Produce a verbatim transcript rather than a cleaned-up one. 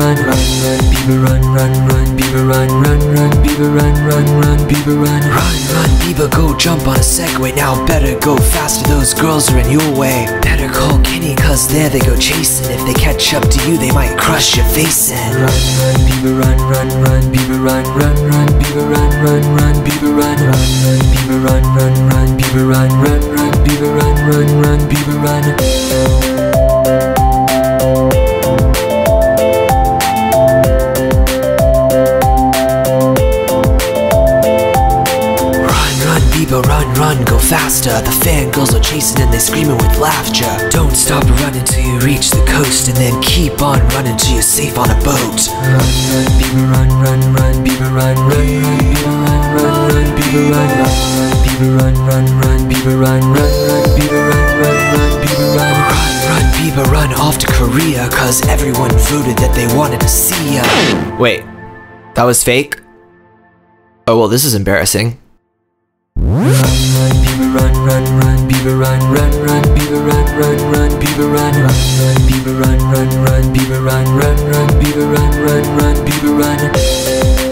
run, run, run, beaver run, run, run, beaver run, run, run, beaver run, run, run, beaver run. Run, run, beaver, go jump on a Segway. Now better go faster, those girls are in your way. Better call Kenny, cause there they go chasing. If they catch up to you, they might crush your face in. Run, run, beaver run, run, run, beaver run, run, run, beaver run, run, run, beaver run, run, run, beaver run, run, run, beaver run, run, run, beaver run, run, run, beaver run. Beaver, run, run, go faster. The fangirls are chasing and they're screaming with laughter. Don't stop running till you reach the coast, and then keep on running till you're safe on a boat. Run, run, beaver, run, run, run, beaver, run, run, run, beaver, run, run, run, beaver, run, run, run, beaver, run, run, run, beaver, run, run, run, beaver, run, run, run, beaver, run, run, run, beaver, run off to Korea, cause everyone voted that they wanted to see ya. Wait, that was fake? Oh well, this is embarrassing. Run, run, beaver, run, run, run, beaver, run, run, run, beaver, run, run, run, beaver, run, run, run, beaver, run, run, run, beaver, run, run, run, beaver, run, run, run, beaver, run.